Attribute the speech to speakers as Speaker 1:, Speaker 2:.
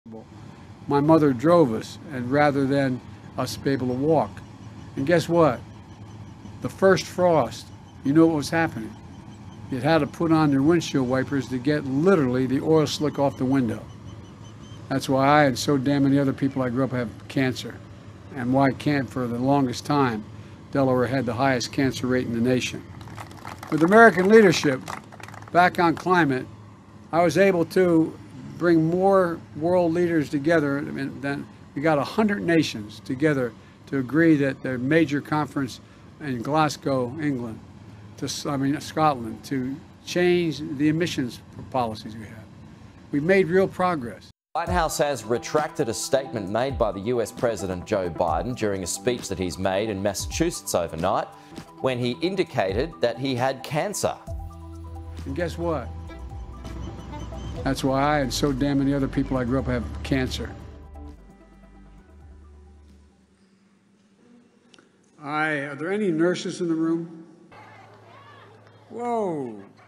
Speaker 1: My mother drove us, and rather than us be able to walk. And guess what? The first frost, you know what was happening? You had to put on your windshield wipers to get literally the oil slick off the window. That's why I and so damn many other people I grew up have cancer. And why for the longest time, Delaware had the highest cancer rate in the nation. With American leadership back on climate, I was able to bring more world leaders together. Then we got 100 nations together to agree that the major conference in Glasgow, England, Scotland, to change the emissions policies we have. We've made real progress.
Speaker 2: The White House has retracted a statement made by the US President Joe Biden during a speech that he's made in Massachusetts overnight when he indicated that he had cancer.
Speaker 1: And guess what? That's why I and so damn many other people I grew up have cancer. Are there any nurses in the room? Whoa.